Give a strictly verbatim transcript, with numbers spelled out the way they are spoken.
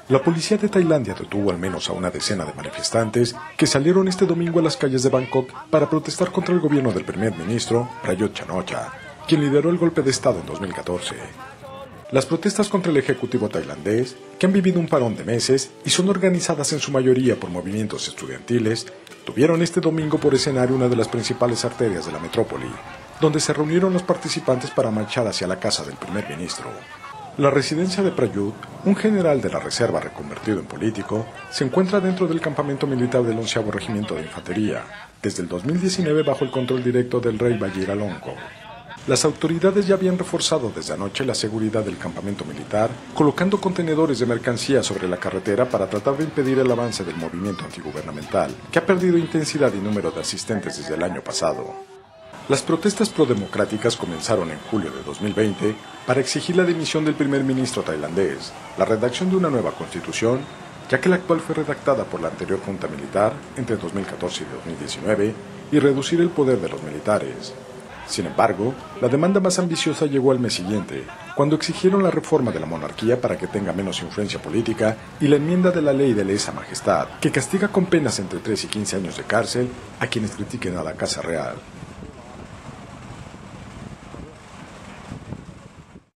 La policía de Tailandia detuvo al menos a una decena de manifestantes que salieron este domingo a las calles de Bangkok para protestar contra el gobierno del primer ministro Prayut Chan-o-cha, quien lideró el golpe de Estado en dos mil catorce. Las protestas contra el ejecutivo tailandés, que han vivido un parón de meses y son organizadas en su mayoría por movimientos estudiantiles, tuvieron este domingo por escenario una de las principales arterias de la metrópoli, donde se reunieron los participantes para marchar hacia la casa del primer ministro. La residencia de Prayut, un general de la reserva reconvertido en político, se encuentra dentro del campamento militar del onceavo Regimiento de Infantería, desde el dos mil diecinueve bajo el control directo del rey Vajiralongkorn. Las autoridades ya habían reforzado desde anoche la seguridad del campamento militar, colocando contenedores de mercancía sobre la carretera para tratar de impedir el avance del movimiento antigubernamental, que ha perdido intensidad y número de asistentes desde el año pasado. Las protestas prodemocráticas comenzaron en julio de dos mil veinte para exigir la dimisión del primer ministro tailandés, la redacción de una nueva constitución, ya que la actual fue redactada por la anterior junta militar entre dos mil catorce y dos mil diecinueve, y reducir el poder de los militares. Sin embargo, la demanda más ambiciosa llegó al mes siguiente, cuando exigieron la reforma de la monarquía para que tenga menos influencia política y la enmienda de la ley de lesa majestad, que castiga con penas entre tres y quince años de cárcel a quienes critiquen a la Casa Real.